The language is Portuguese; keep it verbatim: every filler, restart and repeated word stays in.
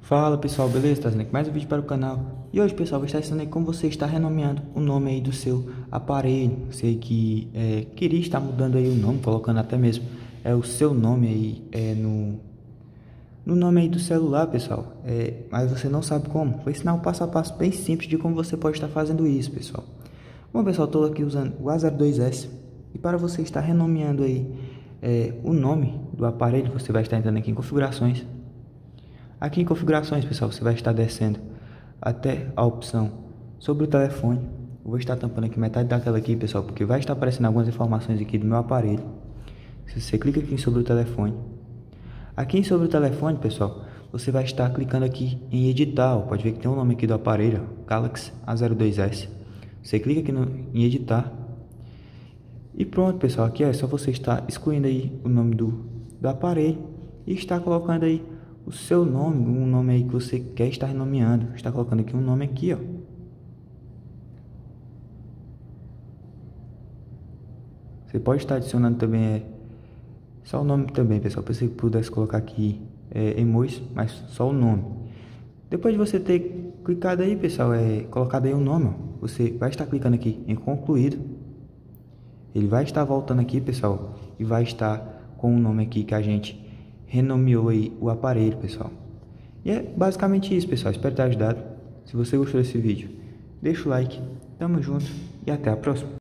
Fala pessoal, beleza? Trazendo aqui mais um vídeo para o canal. E hoje, pessoal, vou estar ensinando aí como você está renomeando o nome aí do seu aparelho. Você que é, queria estar mudando aí o nome, colocando até mesmo é o seu nome aí é, no, no nome aí do celular, pessoal. É, mas você não sabe como. Vou ensinar um passo a passo bem simples de como você pode estar fazendo isso, pessoal. Bom, pessoal, estou aqui usando o A zero dois S. E para você estar renomeando aí é, o nome do aparelho, você vai estar entrando aqui em configurações. Aqui em configurações, pessoal, você vai estar descendo até a opção sobre o telefone. Eu vou estar tampando aqui metade da tela aqui, pessoal, porque vai estar aparecendo algumas informações aqui do meu aparelho. Se você clica aqui em sobre o telefone. Aqui em sobre o telefone, pessoal, você vai estar clicando aqui em editar. Pode ver que tem o um nome aqui do aparelho, Galaxy A zero dois S. Você clica aqui no, em editar. E pronto, pessoal, aqui ó, é só você estar excluindo aí o nome do, do aparelho e estar colocando aí o seu nome, um nome aí que você quer estar renomeando. Está colocando aqui um nome aqui, ó. Você pode estar adicionando também é, só o nome também, pessoal. Pensei que pudesse colocar aqui é, emojis, mas só o nome. Depois de você ter clicado aí, pessoal, é, colocado aí o nome, ó, você vai estar clicando aqui em concluído. Ele vai estar voltando aqui, pessoal, e vai estar com o nome aqui que a gente renomeou aí o aparelho, pessoal. E é basicamente isso, pessoal. Espero ter ajudado. Se você gostou desse vídeo, deixa o like, tamo junto e até a próxima.